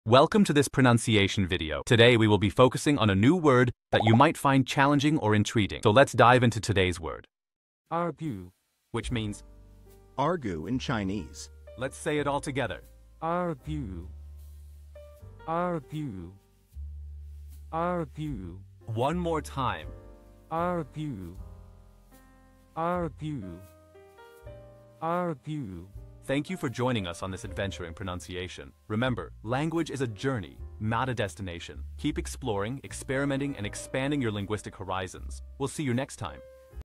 Welcome to this pronunciation video. Today we will be focusing on a new word that you might find challenging or intriguing. So let's dive into today's word. Argu. Which means, Argu in Chinese. let's say it all together. Argu. Argu. Argu. One more time. Argu. Argu. Argu. Thank you for joining us on this adventure in pronunciation. Remember, language is a journey, not a destination. Keep exploring, experimenting, and expanding your linguistic horizons. We'll see you next time.